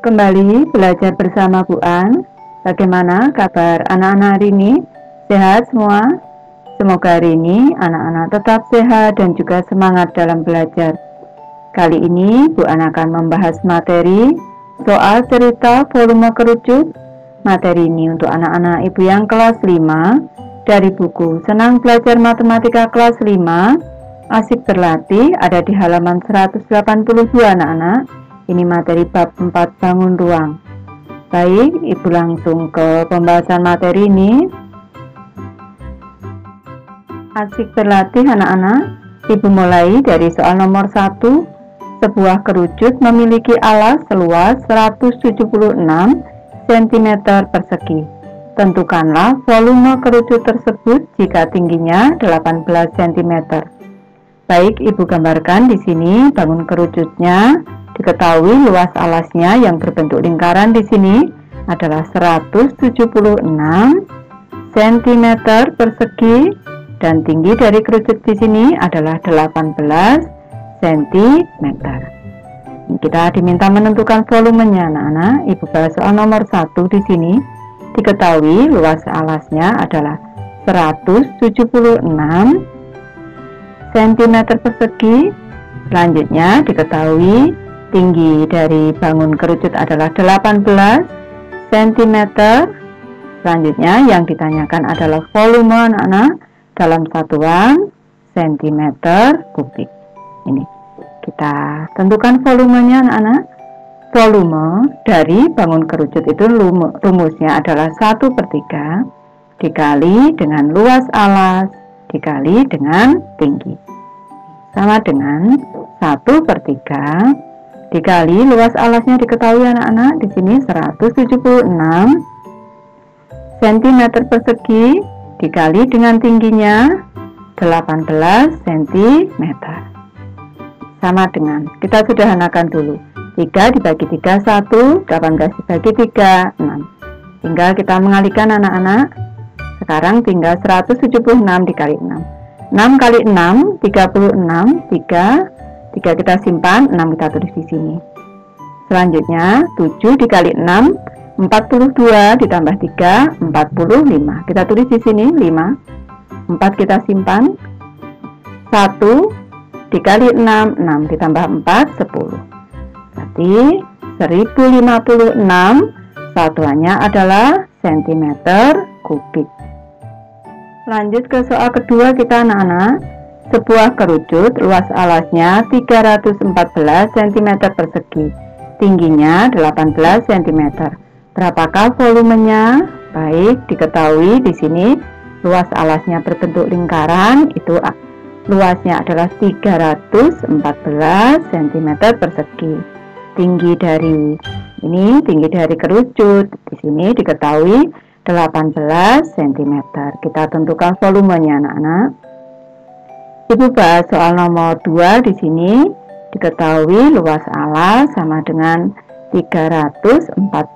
kembali belajar bersama Bu An. Bagaimana kabar anak-anak hari ini? Sehat semua? Semoga hari ini anak-anak tetap sehat dan juga semangat dalam belajar. Kali ini Bu An akan membahas materi soal cerita volume kerucut. Materi ini untuk anak-anak ibu yang kelas 5 dari buku Senang Belajar Matematika kelas 5. Asik berlatih ada di halaman 182 anak-anak. Ini materi bab 4 bangun ruang. Baik, Ibu langsung ke pembahasan materi ini. Asik berlatih anak-anak. Ibu mulai dari soal nomor 1. Sebuah kerucut memiliki alas seluas 176 cm persegi. Tentukanlah volume kerucut tersebut jika tingginya 18 cm. Baik, Ibu gambarkan di sini bangun kerucutnya. Diketahui luas alasnya yang berbentuk lingkaran di sini adalah 176 cm persegi dan tinggi dari kerucut di sini adalah 18 cm. Kita diminta menentukan volumenya anak-anak. Ibu bahas soal nomor 1 di sini. Diketahui luas alasnya adalah 176 cm persegi. Selanjutnya diketahui tinggi dari bangun kerucut adalah 18 cm. Selanjutnya yang ditanyakan adalah volume anak-anak dalam satuan cm kubik. Ini kita tentukan volumenya anak-anak. Volume dari bangun kerucut itu rumusnya adalah 1/3 dikali dengan luas alas dikali dengan tinggi. Sama dengan 1/3 dikali luas alasnya diketahui anak-anak di sini 176 cm persegi dikali dengan tingginya 18 cm. Sama dengan, kita sederhanakan dulu. 3 dibagi 3 1, 18 dibagi 3 6. Tinggal kita mengalihkan anak-anak. Sekarang tinggal 176 dikali 6. 6 kali 6 36, 3 kita simpan, 6 kita tulis di sini. Selanjutnya 7 dikali 6 42 ditambah 3 45. Kita tulis di sini 5. 4 kita simpan. 1 dikali 6 6 ditambah 4 10. Berarti 1056 satuannya adalah cm kubik. Lanjut ke soal kedua kita anak-anak. Sebuah kerucut luas alasnya 314 cm persegi, tingginya 18 cm. Berapakah volumenya? Baik, diketahui di sini luas alasnya berbentuk lingkaran, itu luasnya adalah 314 cm persegi. Tinggi dari kerucut di sini diketahui 18 cm. Kita tentukan volumenya anak-anak. Ibu bahas soal nomor 2 di sini. Diketahui luas alas sama dengan 314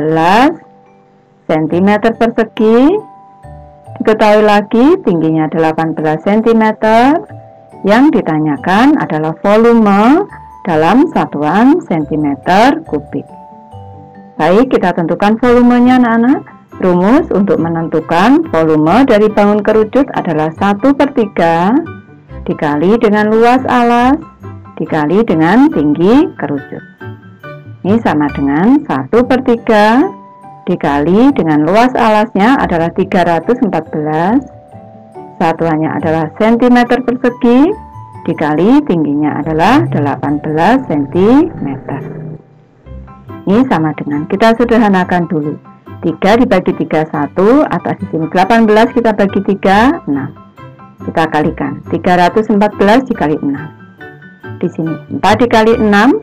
cm persegi. Diketahui lagi tingginya 18 cm. Yang ditanyakan adalah volume dalam satuan cm kubik. Baik, kita tentukan volumenya anak-anak. Rumus untuk menentukan volume dari bangun kerucut adalah 1/3 dikali dengan luas alas dikali dengan tinggi kerucut. Ini sama dengan 1/3 dikali dengan luas alasnya adalah 314, satuannya adalah cm persegi, dikali tingginya adalah 18 cm. Ini sama dengan, kita sederhanakan dulu. 3 dibagi 3 1, atas di sini 18 kita bagi 3 6. Kita kalikan 314 dikali 6. Di sini 4 dikali 6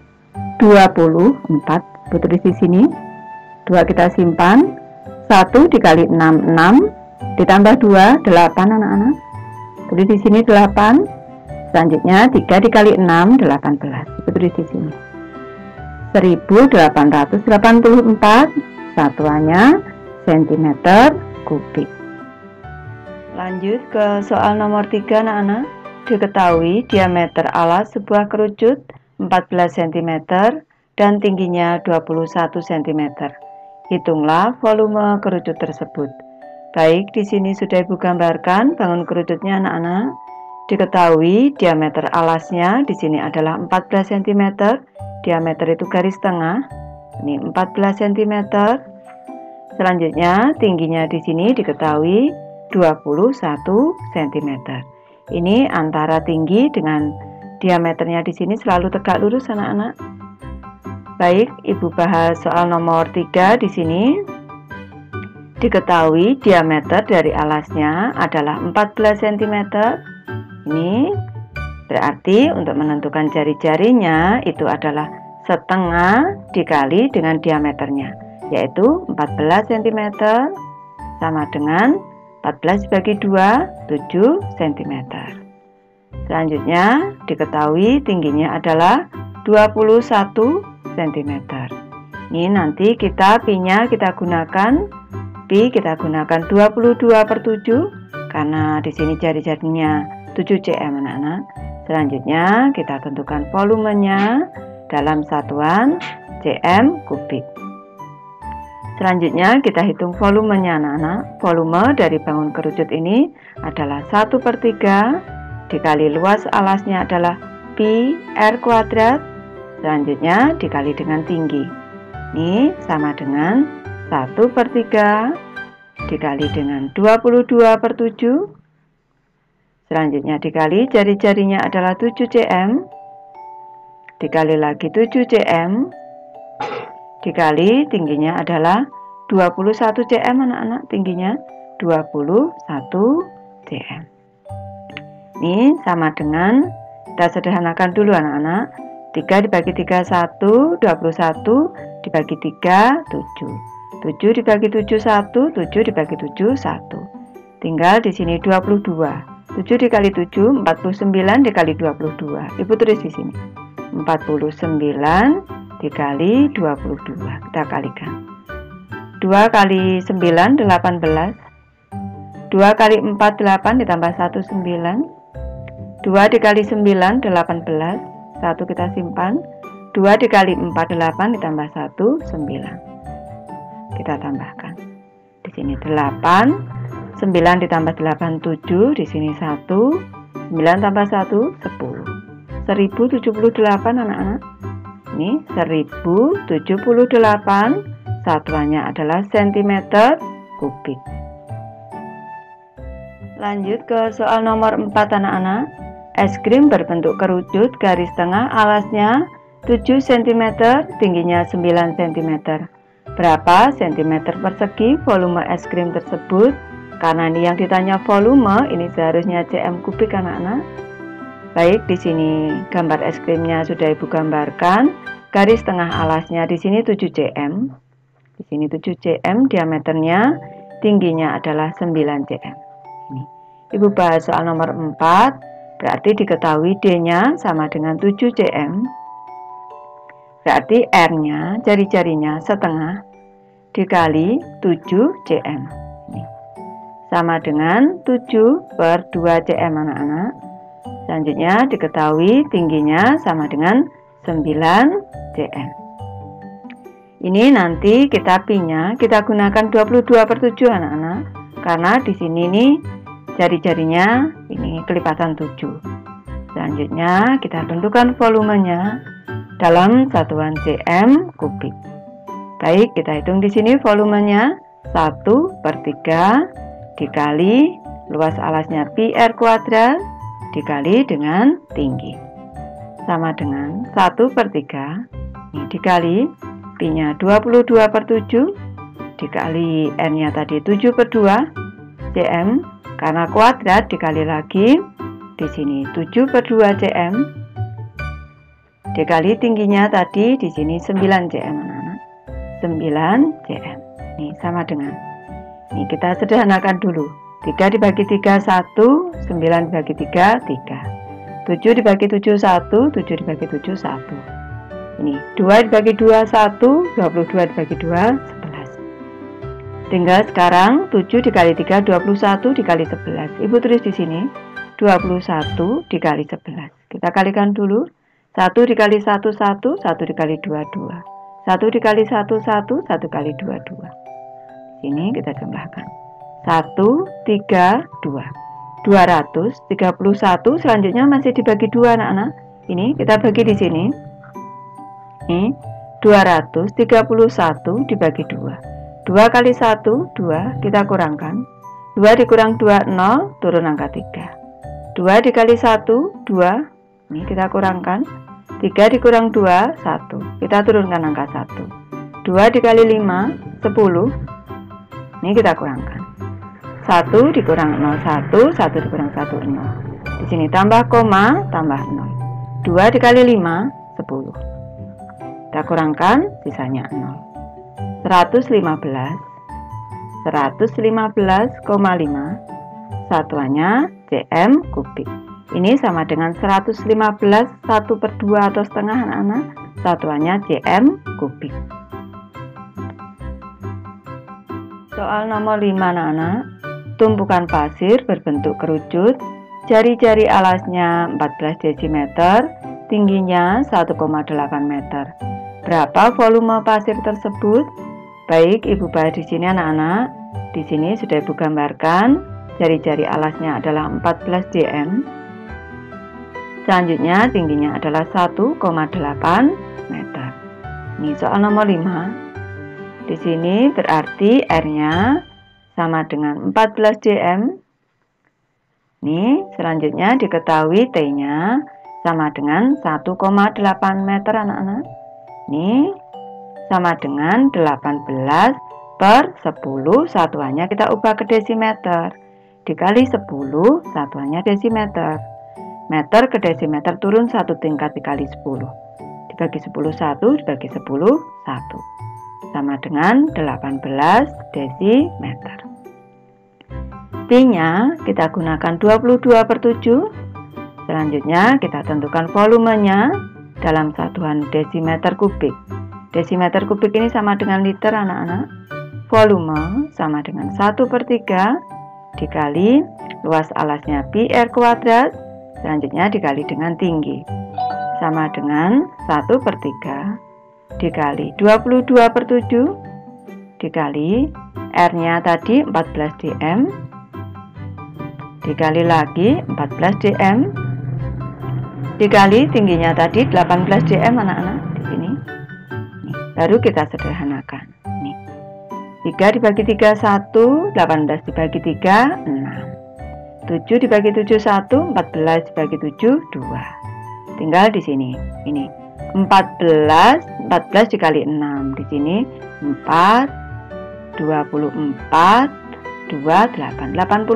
24. Tulis di sini. 2 kita simpan. 1 dikali 6 6 ditambah 2 8 anak-anak. Tulis di sini 8. Selanjutnya 3 dikali 6 18. Tulis di sini. 1884 satuannya cm kubik. Lanjut ke soal nomor 3 anak-anak. Diketahui diameter alas sebuah kerucut 14 cm dan tingginya 21 cm. Hitunglah volume kerucut tersebut. Baik, di sini sudah Ibu gambarkan bangun kerucutnya anak-anak. Diketahui diameter alasnya di sini adalah 14 cm. Diameter itu garis tengah. Ini 14 cm. Selanjutnya tingginya di sini diketahui 21 cm. Ini antara tinggi dengan diameternya di sini selalu tegak lurus anak-anak. Baik, Ibu bahas soal nomor 3 di sini. Diketahui diameter dari alasnya adalah 14 cm. Ini berarti untuk menentukan jari-jarinya itu adalah setengah dikali dengan diameternya, yaitu 14 cm sama dengan 14 dibagi 2, 7 cm. Selanjutnya diketahui tingginya adalah 21 cm. Ini nanti pi-nya kita gunakan 22/7 karena di sini jari-jarinya 7 cm anak-anak. Selanjutnya kita tentukan volumenya dalam satuan cm kubik. Selanjutnya kita hitung volumenya anak-anak. Volume dari bangun kerucut ini adalah 1/3 dikali luas alasnya adalah pi r kuadrat. Selanjutnya dikali dengan tinggi. Ini sama dengan 1/3 dikali dengan 22/7. Selanjutnya dikali jari-jarinya adalah 7 cm. Dikali lagi 7 cm. Dikali tingginya adalah 21 cm anak-anak. Tingginya 21 cm. Ini sama dengan, kita sederhanakan dulu anak-anak. 3 dibagi 3 1, 21 dibagi 3 7. 7 dibagi 7 1, 7 dibagi 7 1. Tinggal di sini 22. 7 dikali 7, 49 dikali 22. Ibu tulis di sini. 49 dikali 22. Kita kalikan. 2 kali 9, 18. 2 kali 4, 8 ditambah 1, 9. 2 dikali 9, 18. 1 kita simpan. 2 dikali 4, 8 ditambah 1, 9. Kita tambahkan. Di sini 8. 9 ditambah 8, 7, di sini 1, 9 tambah 1, 10. 1078 anak-anak. Ini 1078, satuannya adalah cm kubik. Lanjut ke soal nomor 4 anak-anak. Es krim berbentuk kerucut, garis tengah alasnya 7 cm, tingginya 9 cm. Berapa cm persegi volume es krim tersebut? Karena ini yang ditanya volume, ini seharusnya cm kubik anak-anak. Baik, di sini gambar es krimnya sudah Ibu gambarkan. Garis tengah alasnya di sini 7 cm. Di sini 7 cm diameternya, tingginya adalah 9 cm. Ini. Ibu bahas soal nomor 4, berarti diketahui D-nya sama dengan 7 cm. Berarti R-nya, jari-jarinya setengah dikali 7 cm. Sama dengan 7/2 cm anak-anak. Selanjutnya diketahui tingginya sama dengan 9 cm. Ini nanti kita pi-nya kita gunakan 22/7 anak-anak. Karena di sini nih jari-jarinya ini kelipatan 7. Selanjutnya kita tentukan volumenya dalam satuan cm kubik. Baik, kita hitung di sini volumenya 1/3 dikali luas alasnya pi r kuadrat dikali dengan tinggi. Sama dengan 1/3. Ini dikali pi-nya 22/7 dikali r-nya tadi 7/2 cm. Karena kuadrat dikali lagi di sini 7/2 cm. Dikali tingginya tadi di sini 9 cm anak-anak. 9 cm. Ini sama dengan, ini kita sederhanakan dulu. 3 dibagi 3 1, 9 dibagi 3 3. 7 dibagi 7 1, 7 dibagi 7 1. Ini 2 dibagi 2 1, 22 dibagi 2 11. Tinggal sekarang 7 dikali 3 21 dikali 11. Ibu tulis di sini 21 dikali 11. Kita kalikan dulu. 1 dikali 1, 1, 1 dikali 2, 2. 1 dikali 1, 1, 1 kali 2, 2. Sini kita jumlahkan. 1, 3, 2. 231, selanjutnya masih dibagi 2 anak-anak. Ini kita bagi di sini. Ini 231 dibagi 2. 2 kali 1, 2, kita kurangkan. 2 dikurang 2, 0, turun angka 3. 2 dikali 1, 2, ini kita kurangkan. 3 dikurang 2, 1, kita turunkan angka 1. 2 dikali 5, 10, ini kita kurangkan. 1 dikurang 0, 1, 1 dikurang 1, 0. Di sini tambah koma, tambah 0. 2 dikali 5, 10. Kita kurangkan, sisanya 0. 115, 115,5, satuannya cm kubik. Ini sama dengan 115 1/2 atau setengah anak-anak, satuannya cm kubik. Soal nomor 5 anak-anak, tumpukan pasir berbentuk kerucut, jari-jari alasnya 14 desimeter, tingginya 1,8 meter. Berapa volume pasir tersebut? Baik, Ibu bahas di sini anak-anak. Di sini sudah Ibu gambarkan, jari-jari alasnya adalah 14 dm. Selanjutnya tingginya adalah 1,8 meter. Ini soal nomor 5. Di sini berarti R-nya sama dengan 14 dm. Nih, selanjutnya diketahui T-nya sama dengan 1,8 meter anak-anak. Nih, sama dengan 18/10, satuannya kita ubah ke desimeter. Dikali 10, satuannya desimeter. Meter ke desimeter turun 1 tingkat dikali 10. Dibagi 10, 1, dibagi 10, 1. Sama dengan 18 desimeter. Pi-nya kita gunakan 22/7. Selanjutnya kita tentukan volumenya dalam satuan desimeter kubik. Desimeter kubik ini sama dengan liter anak-anak. Volume sama dengan 1/3 dikali luas alasnya pi R kuadrat. Selanjutnya dikali dengan tinggi. Sama dengan 1/3 dikali 22/7 dikali R-nya tadi 14 dm. Dikali lagi 14 dm. Dikali tingginya tadi 18 dm anak-anak di sini. Nih, baru kita sederhanakan. Nih. 3 dibagi 3 1, 18 dibagi 3 6. 7 dibagi 7 1, 14 dibagi 7 2. Tinggal di sini. Ini 14 dikali 6 di sini 4 24 28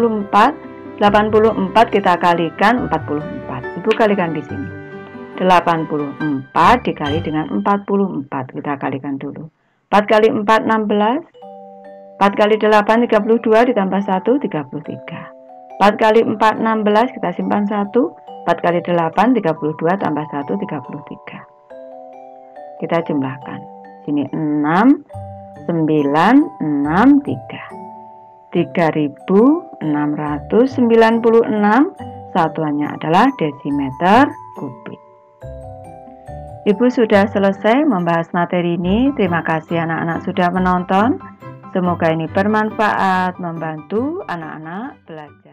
84 kita kalikan 44. Ibu kalikan di sini. 84 dikali dengan 44. Kita kalikan dulu. 4 kali 4 16. 4 kali 8 32 ditambah 1 33. 4 kali 4 16, kita simpan 1. 4 kali 8 32 tambah 1 33. Kita jumlahkan. Sini 6 9 6 3. 3696, satuannya adalah desimeter kubik. Ibu sudah selesai membahas materi ini. Terima kasih anak-anak sudah menonton. Semoga ini bermanfaat, membantu anak-anak belajar.